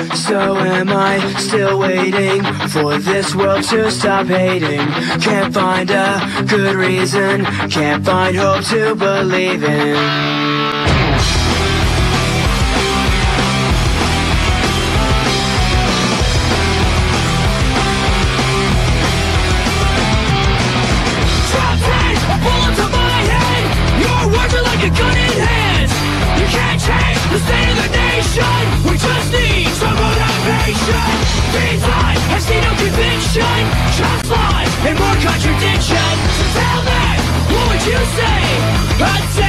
So am I still waiting for this world to stop hating? Can't find a good reason, can't find hope to believe in. Like a gun in hand, you can't change the state of the nation. We just need some motivation. These lies, I see no conviction, just lies and more contradiction. So tell me, what would you say? I'd say